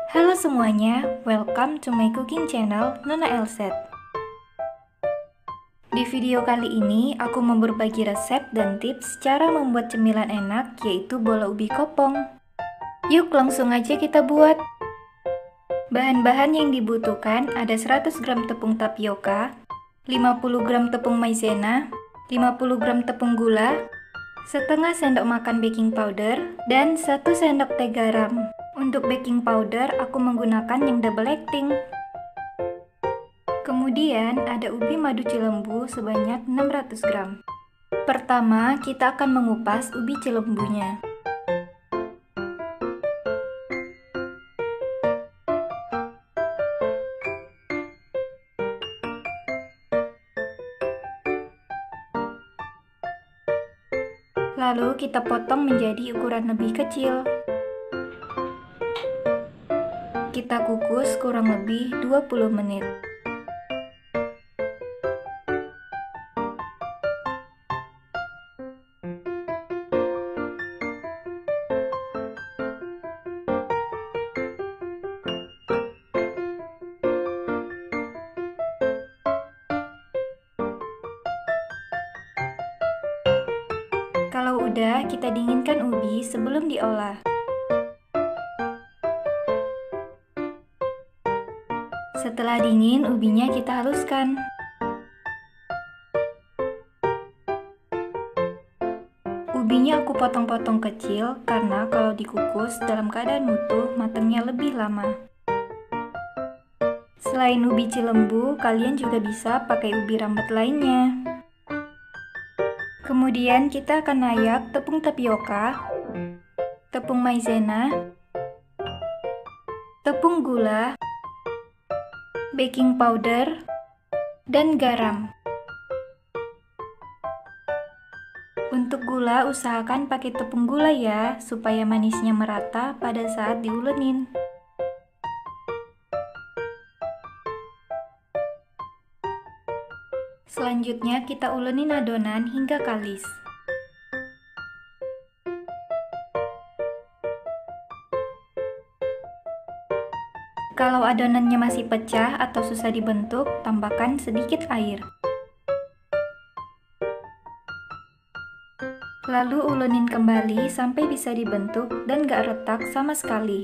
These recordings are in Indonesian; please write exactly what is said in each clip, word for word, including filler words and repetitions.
Halo semuanya, welcome to my cooking channel Nona Elset. Di video kali ini aku mau berbagi resep dan tips cara membuat cemilan enak, yaitu bola ubi kopong. Yuk langsung aja kita buat. Bahan-bahan yang dibutuhkan ada seratus gram tepung tapioka, lima puluh gram tepung maizena, lima puluh gram tepung gula, setengah sendok makan baking powder, dan satu sendok teh garam. Untuk baking powder aku menggunakan yang double acting. Kemudian ada ubi madu cilembu sebanyak enam ratus gram. Pertama, kita akan mengupas ubi cilembunya. Lalu kita potong menjadi ukuran lebih kecil. Kita kukus kurang lebih dua puluh menit. Kalau udah, kita dinginkan ubi sebelum diolah. Setelah dingin, ubinya kita haluskan. Ubinya aku potong-potong kecil karena kalau dikukus dalam keadaan utuh, matangnya lebih lama. Selain ubi cilembu, kalian juga bisa pakai ubi rambat lainnya. Kemudian kita akan ayak tepung tapioka, tepung maizena, tepung gula, baking powder, dan garam. Untuk gula, usahakan pakai tepung gula ya, supaya manisnya merata pada saat diulenin. Selanjutnya kita ulenin adonan hingga kalis. Kalau adonannya masih pecah atau susah dibentuk, tambahkan sedikit air. Lalu ulenin kembali sampai bisa dibentuk dan gak retak sama sekali.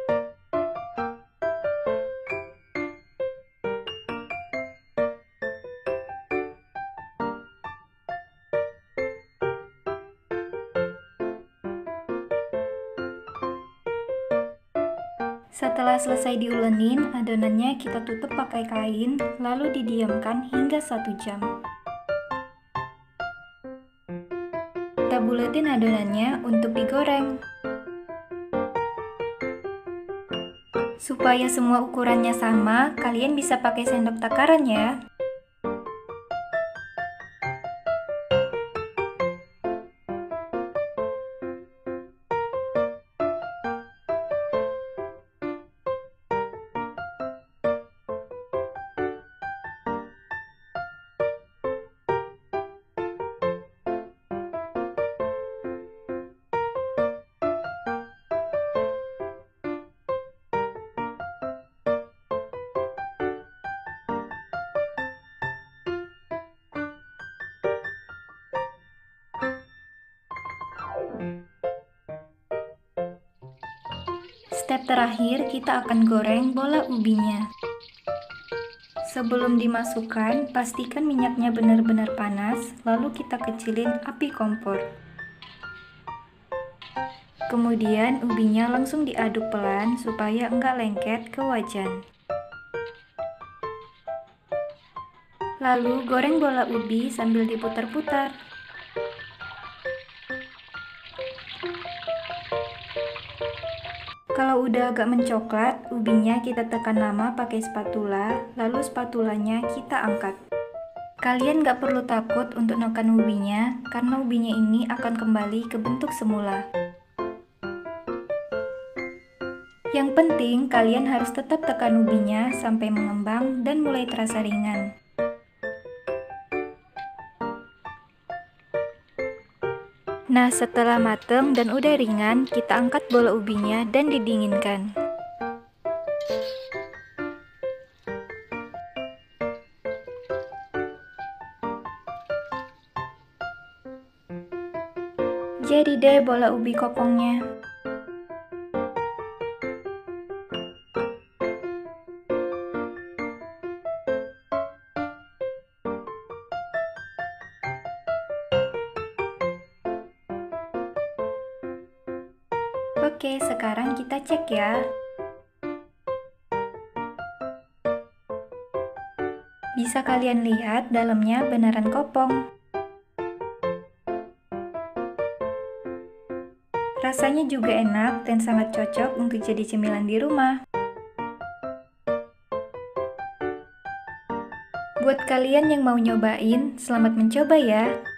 Setelah selesai diulenin, adonannya kita tutup pakai kain, lalu didiamkan hingga satu jam. Kita buletin adonannya untuk digoreng. Supaya semua ukurannya sama, kalian bisa pakai sendok takaran ya. Step terakhir, kita akan goreng bola ubinya. Sebelum dimasukkan, pastikan minyaknya benar-benar panas, lalu kita kecilin api kompor. Kemudian ubinya langsung diaduk pelan supaya enggak lengket ke wajan. Lalu goreng bola ubi sambil diputar-putar. Kalau udah agak mencoklat, ubinya kita tekan lama pakai spatula, lalu spatulanya kita angkat. Kalian gak perlu takut untuk nekan ubinya, karena ubinya ini akan kembali ke bentuk semula. Yang penting, kalian harus tetap tekan ubinya sampai mengembang dan mulai terasa ringan. Nah, setelah mateng dan udah ringan, kita angkat bola ubinya dan didinginkan. Jadi deh bola ubi kopongnya. Oke, sekarang kita cek ya. Bisa kalian lihat dalamnya beneran kopong. Rasanya juga enak dan sangat cocok untuk jadi cemilan di rumah. Buat kalian yang mau nyobain, selamat mencoba ya!